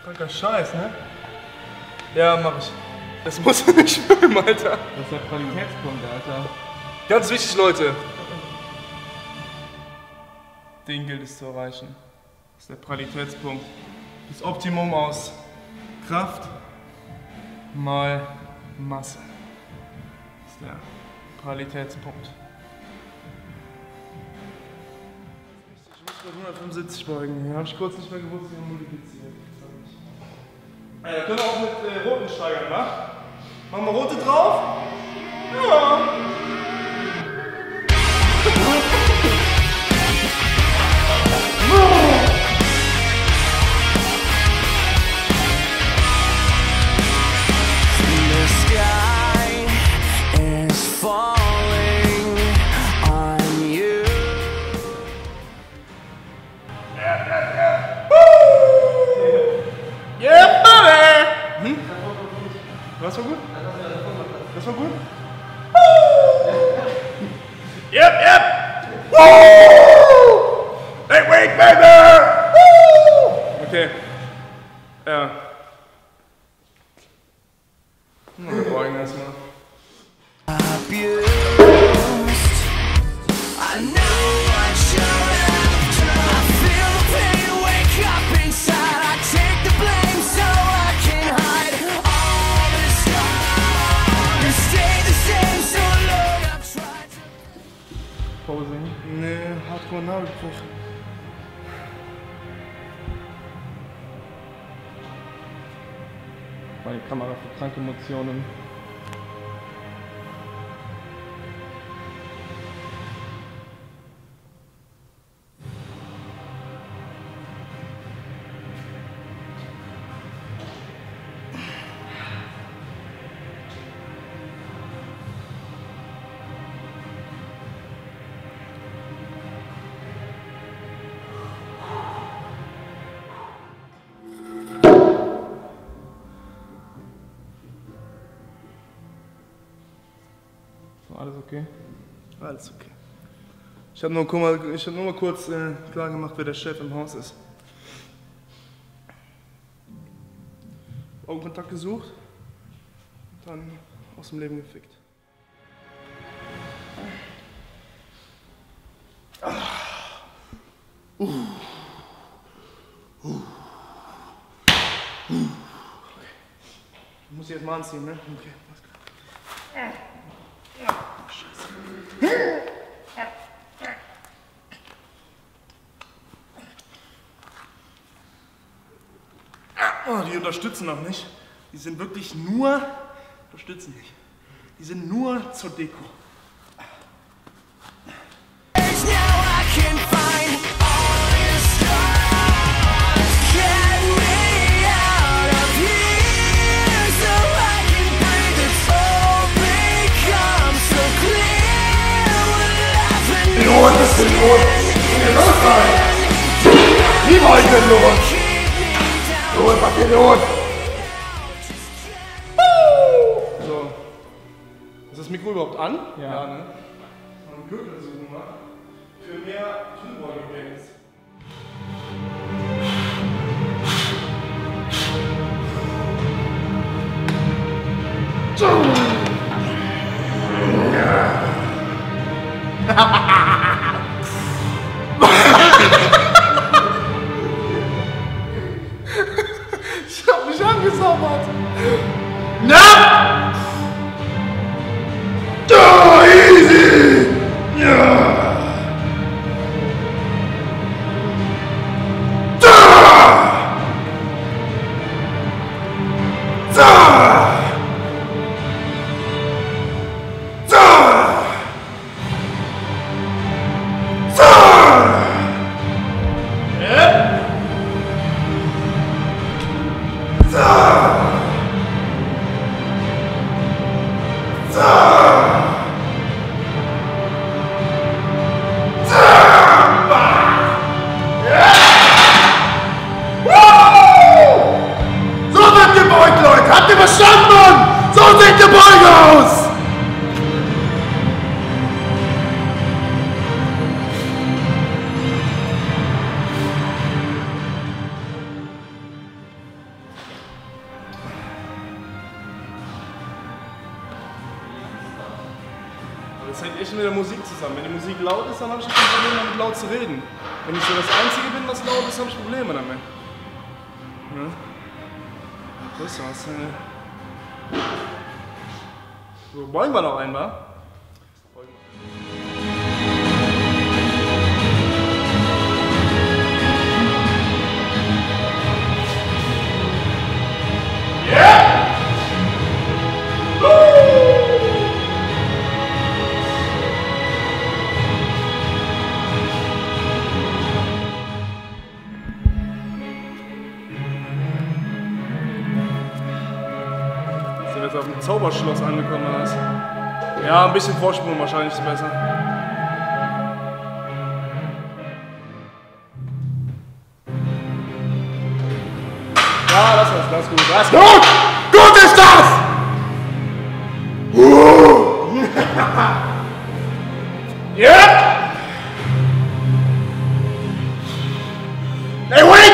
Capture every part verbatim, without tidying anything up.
Kranker Scheiß, ne? Ja, mach ich. Das muss ich nicht schwimmen, Alter. Das ist der Qualitätspunkt, Alter. Ganz wichtig, Leute. Den gilt es zu erreichen. Das ist der Qualitätspunkt. Das Optimum aus Kraft mal Masse. Das ist der Qualitätspunkt. Ich muss bei hundertfünfundsiebzig beugen. Hier habe ich kurz nicht mehr gewusst, wie man multipliziert. Ja, können wir auch mit äh, roten steigern, ne? Machen wir rote drauf? Ja. Was war gut? Das war gut? Yep, yep! Woo! Hey, wait, baby! Woo! Okay. Ja. Wir beugen erstmal. Posing? Nee, Hardcore Nagelbruch. Meine Kamera für kranke Emotionen. Alles okay? Alles okay. Ich habe nur, hab nur mal kurz äh, klar gemacht, wer der Chef im Haus ist. Augenkontakt gesucht, dann aus dem Leben gefickt. Ah. Uh. Uh. Uh. Okay. Ich muss jetzt mal anziehen, ne? Okay, alles klar. Scheiße. Oh, die unterstützen noch nicht. Die sind wirklich nur, unterstützen nicht. Die sind nur zur Deko. Los, was ist los? Los sein! Wie wollt ihr los? Los, was ist los? So. Ist das Mikro überhaupt an? Ja. Ja, ne? Mal einen Gürtel suchen, ne? Für mehr Keyboard-Games. Ich hab mich angesammert. Na! Da, easy! Ja! mit der Musik zusammen. Wenn die Musik laut ist, dann habe ich kein Problem damit, laut zu reden. Wenn ich so das Einzige bin, was laut ist, habe ich Probleme damit. Ja. So ist was. So, wollen wir noch einmal? Jetzt auf dem Zauberschloss angekommen ist. Ja, ein bisschen Vorsprung wahrscheinlich ist besser. Ja, das ist das ist gut. Das ist gut. Gut ist das! Ja! Hey, wait!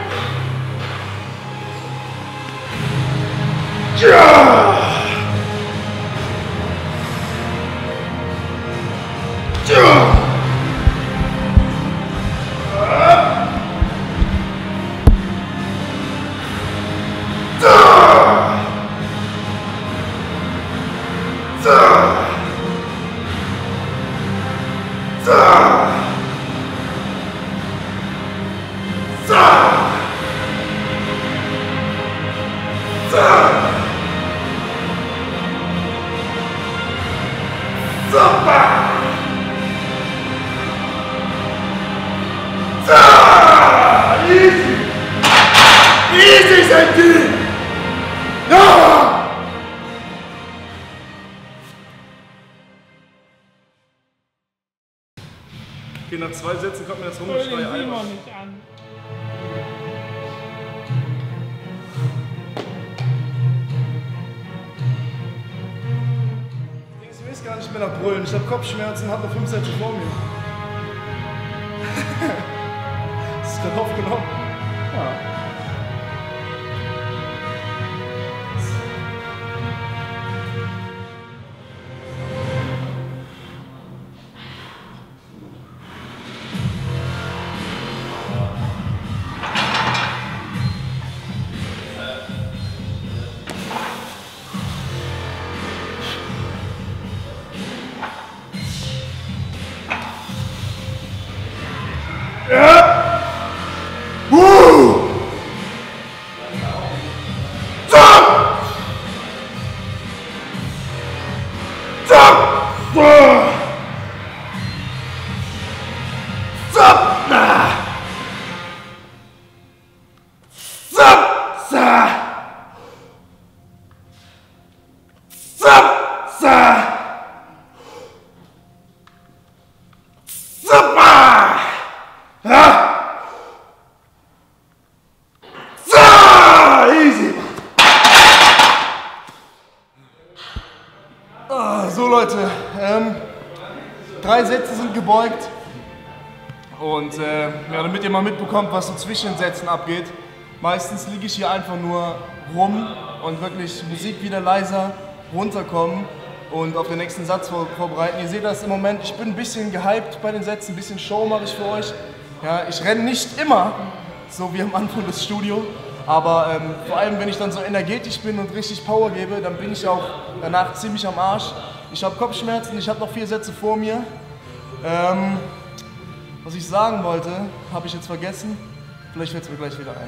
Ja! Ja! Easy, Senti! Ja! Okay, nach zwei Sätzen kommt mir das Hör den Rumgeschrei Simon einmal. nicht an. Ich weiß gar nicht mehr nach Brüllen. Ich habe Kopfschmerzen und habe noch fünf Sätze vor mir. Das ist gerade aufgenommen. Ja. Ja! Woo! Stop! Stop! Stop! Stop! Stop! Stop! So Leute, ähm, drei Sätze sind gebeugt und äh, ja, damit ihr mal mitbekommt, was so zwischen den Sätzen abgeht. Meistens liege ich hier einfach nur rum und wirklich Musik wieder leiser runterkommen und auf den nächsten Satz vor, vorbereiten. Ihr seht das im Moment, ich bin ein bisschen gehypt bei den Sätzen, ein bisschen Show mache ich für euch. Ja, ich renne nicht immer, so wie am Anfang des Studios. Aber ähm, vor allem, wenn ich dann so energetisch bin und richtig Power gebe, dann bin ich auch danach ziemlich am Arsch. Ich habe Kopfschmerzen, ich habe noch vier Sätze vor mir. Ähm, was ich sagen wollte, habe ich jetzt vergessen. Vielleicht fällt es mir gleich wieder ein.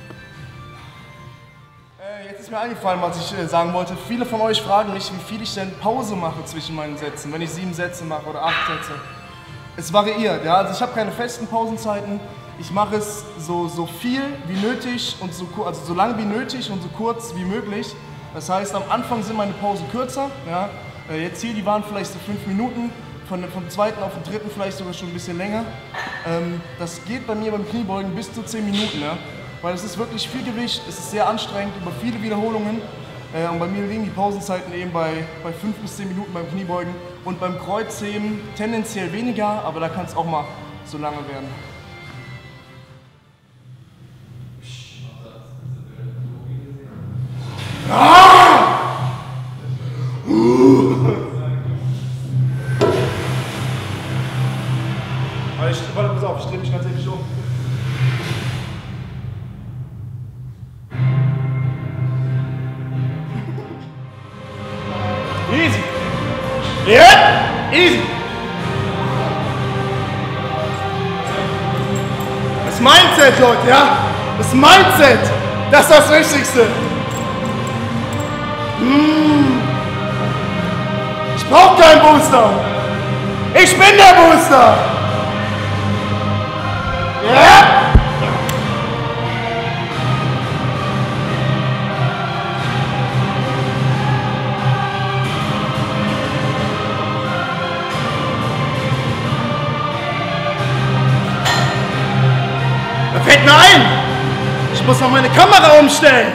Äh, jetzt ist mir eingefallen, was ich äh, sagen wollte. Viele von euch fragen mich, wie viel ich denn Pause mache zwischen meinen Sätzen, wenn ich sieben Sätze mache oder acht Sätze. Es variiert, ja. Also ich habe keine festen Pausenzeiten. Ich mache es so, so viel wie nötig und so, also so lang wie nötig und so kurz wie möglich. Das heißt, am Anfang sind meine Pausen kürzer. Ja. Jetzt hier, die waren vielleicht so fünf Minuten, von, vom zweiten auf den dritten vielleicht sogar schon ein bisschen länger. Ähm, das geht bei mir beim Kniebeugen bis zu zehn Minuten, ja. Weil es ist wirklich viel Gewicht, es ist sehr anstrengend, über viele Wiederholungen. Äh, und bei mir liegen die Pausenzeiten eben bei, bei fünf bis zehn Minuten beim Kniebeugen. Und beim Kreuzheben tendenziell weniger, aber da kann es auch mal so lange werden. Ah! Uh! Aber ich, warte, pass auf, ich drehe mich tatsächlich um. Easy. Yeah, easy. Das Mindset, Leute, ja? Das Mindset, das ist das Wichtigste. Mm. Ich brauche keinen Booster. Ich bin der Booster. Ja? Yeah. Da fällt mir ein, ich muss noch meine Kamera umstellen.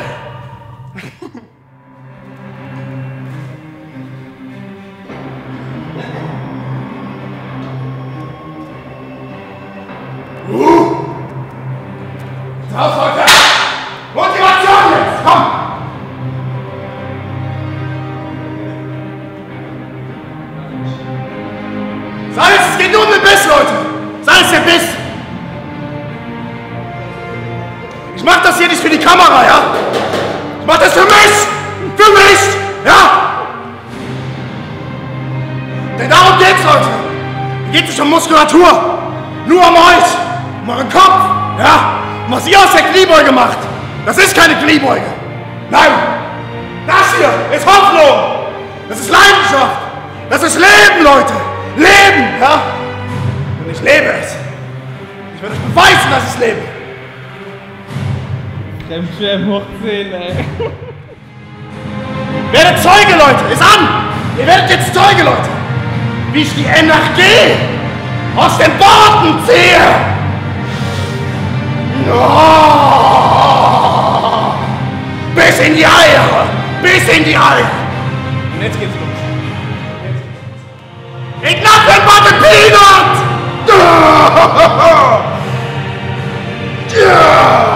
Uh. Drauf, Leute! Motivation jetzt, komm! Salz, es geht nur um den Biss, Leute! Salz, der Biss! Ich mach das hier nicht für die Kamera, ja? Ich mach das für mich! Für mich! Ja? Denn darum geht's, Leute! Hier geht es nicht um Muskulatur! Nur um euch! Um euren Kopf! Ja? Um was ihr aus der Kniebeuge macht! Das ist keine Kniebeuge! Nein! Das hier ist Hoffnung! Das ist Leidenschaft! Das ist Leben, Leute! Leben! Ja? Und ich lebe es! Ich werde euch beweisen, dass ich lebe! Fremdschirm hochziehen, ey. Werdet Zeuge, Leute! Ist an! Ihr werdet jetzt Zeuge, Leute! Wie ich die Energie aus den Worten ziehe! Oh, bis in die Eier! Bis in die Eier! Und jetzt geht's los. Jetzt geht's los. Ain't nothing but a peanut! Yeah!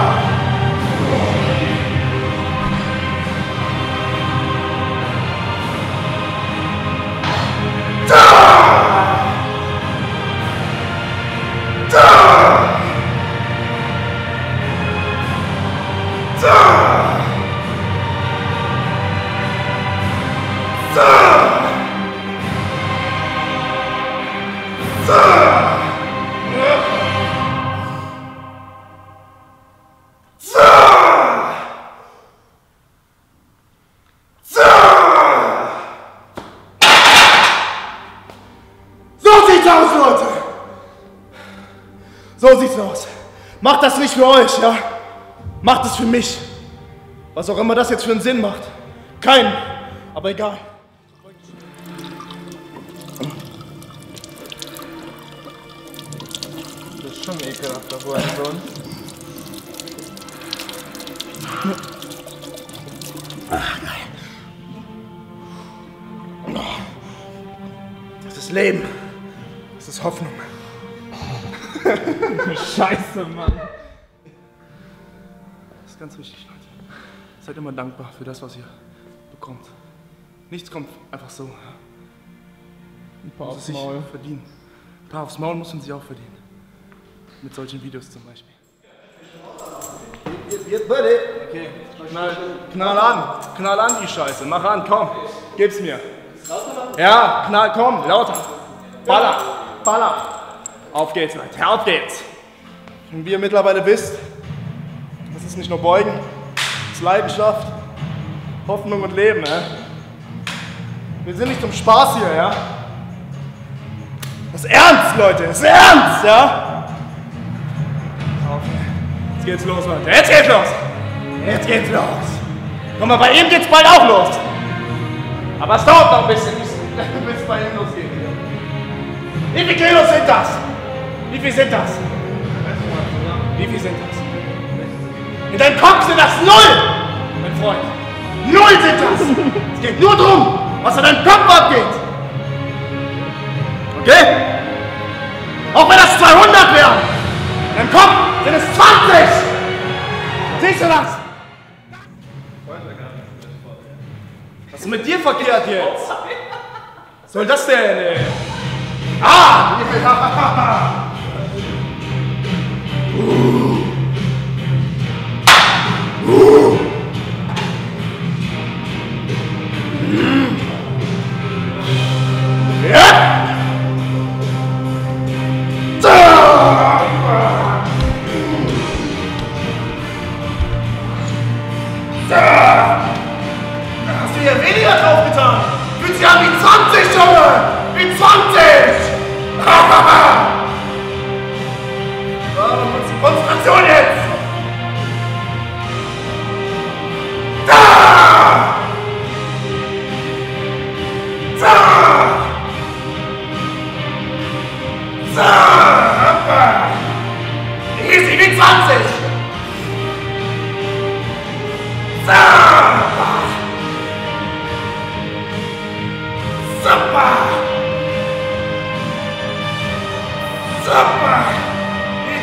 So sieht's aus. Macht das nicht für euch, ja? Macht es für mich. Was auch immer das jetzt für einen Sinn macht. Keinen, aber egal. Das ist schon ekelhaft, da wohl sonst. Ach, geil. Das ist Leben. Das ist Hoffnung. Scheiße, Mann. Das ist ganz wichtig, Leute. Seid immer dankbar für das, was ihr bekommt. Nichts kommt einfach so. Ein paar aufs sich Maul. Verdienen. Ein paar aufs Maul muss man sich auch verdienen. Mit solchen Videos zum Beispiel. Jetzt bitte. Okay. Knall, knall an. Knall an die Scheiße. Mach an, komm. Gib's mir. Ja, knall, komm, lauter. Baller. Baller. Auf geht's, Leute. Auf geht's. Und wie ihr mittlerweile wisst, das ist nicht nur Beugen, das ist Leidenschaft, Hoffnung und Leben. Ja? Wir sind nicht zum Spaß hier, ja? Das ist ernst, Leute. Das ist ernst, ja? Jetzt geht's los, Leute. Jetzt geht's los. Jetzt geht's los. Guck mal, bei ihm geht's bald auch los. Aber es dauert noch ein bisschen, bis es bei ihm losgeht. Wie viele Kilos sind das? Wie viel sind das? Wie viel sind das? In deinem Kopf sind das null, mein Freund. Null sind das. Es geht nur darum, was in deinem Kopf abgeht. Okay? Auch wenn das zweihundert wären, in deinem Kopf sind es zwanzig. Siehst du das? Was ist mit dir verkehrt jetzt? Was soll das denn, ey? Ah!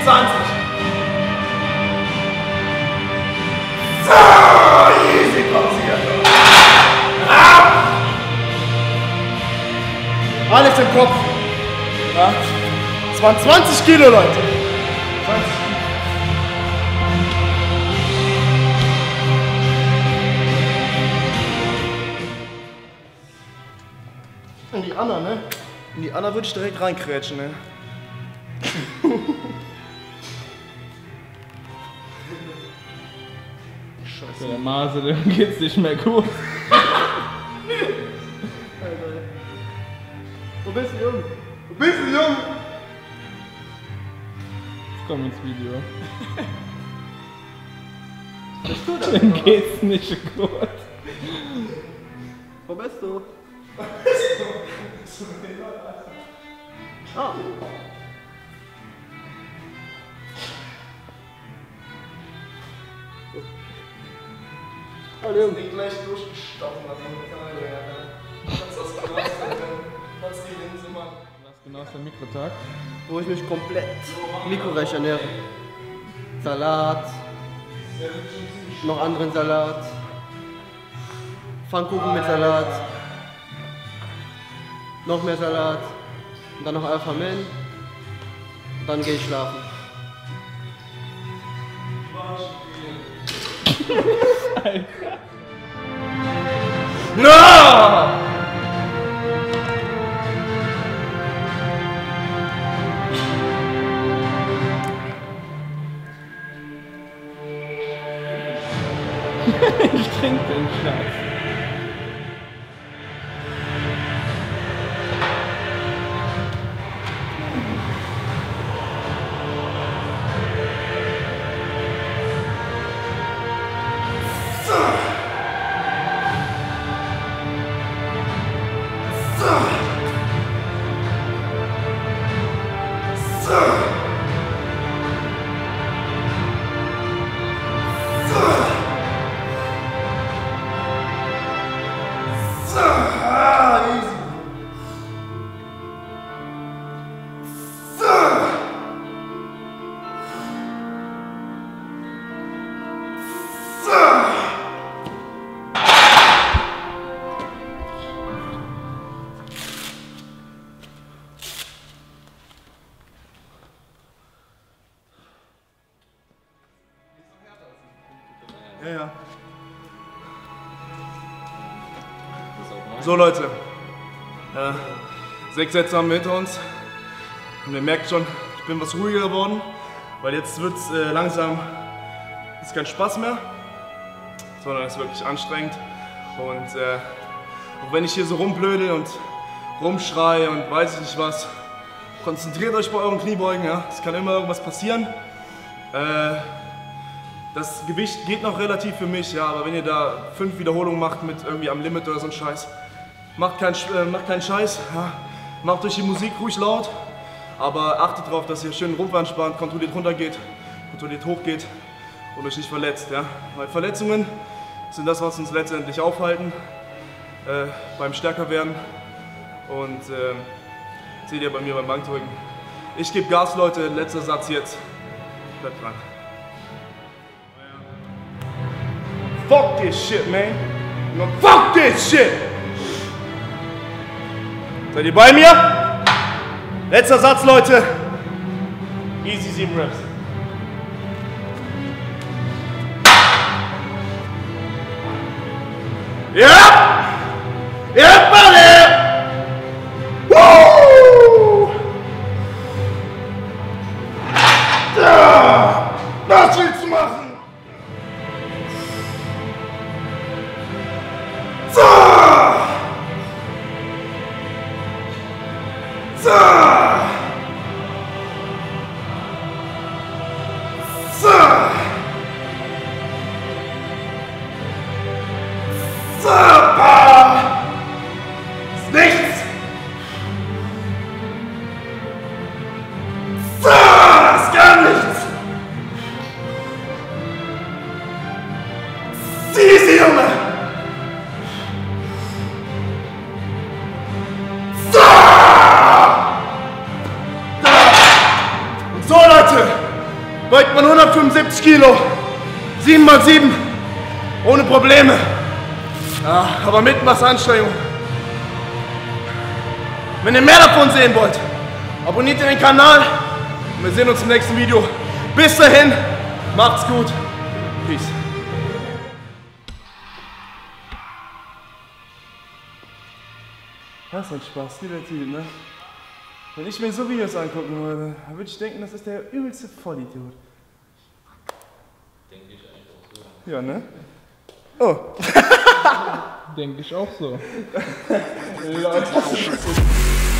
zwanzig. So, easy passiert. Ah! Alles im Kopf. Ja. Es waren zwanzig Kilo, Leute. zwanzig. In die Anna, ne? In die Anna würde ich direkt reinkrätschen, ne? Scheiße. Der Mase, dem geht's nicht mehr gut. Wo bist du, Junge? Wo bist du, Junge? Jetzt komm ins Video. Bist du da? Dem geht's nicht gut. Wo bist du? Ah. Hallo. Nicht gleich durchgestochen hat in der Kamera, ja. Das ist das Krasse, das ist die Linse, Mann. Was genau ist der Mikrotag? Wo ich mich komplett mikroreich ernähre. Salat, noch anderen Salat, Pfannkuchen mit Salat, noch mehr Salat und dann noch Alpha Men und dann gehe ich schlafen. No! Ich trinke den Scheiß. Ja, ja. So Leute, äh, sechs Sätze haben wir hinter uns und ihr merkt schon, ich bin was ruhiger geworden, weil jetzt wird es äh, langsam, ist kein Spaß mehr, sondern es ist wirklich anstrengend und äh, auch wenn ich hier so rumblödel und rumschreie und weiß ich nicht was, konzentriert euch bei euren Kniebeugen, ja, es kann immer irgendwas passieren. Äh, Das Gewicht geht noch relativ für mich, ja, aber wenn ihr da fünf Wiederholungen macht mit irgendwie am Limit oder so ein Scheiß, macht keinen äh, macht keinen Scheiß, ja. Macht euch die Musik ruhig laut, aber achtet darauf, dass ihr schön Rumpf anspannt, kontrolliert runtergeht, kontrolliert hochgeht und euch nicht verletzt, ja. Weil Verletzungen sind das, was uns letztendlich aufhalten äh, beim Stärkerwerden und äh, seht ihr bei mir beim Bankdrücken. Ich gebe Gas, Leute, letzter Satz jetzt, bleibt dran. Fuck this shit, man. No, fuck this shit. Seid ihr bei mir? Letzter Satz, Leute. Easy sieben Reps. Ja! Ja, buddy! Woo! Ja! Was willst du machen? So! So! So! Super! Ist nichts! So! Ist gar nichts! Sieh sie, Junge! So! Da! Und so, Leute! beugt man hundertfünfundsiebzig Kilo. sieben mal sieben. Ohne Probleme. Ja, aber mit Masseanstrengung. Wenn ihr mehr davon sehen wollt, abonniert den Kanal und wir sehen uns im nächsten Video. Bis dahin, macht's gut. Peace. Das ist ein Spaß, dieser Typ, ne? Wenn ich mir so Videos angucken würde, dann würde ich denken, das ist der übelste Vollidiot. Denke ich eigentlich auch so. Ja, ne? Oh. Denke ich auch so. Leute.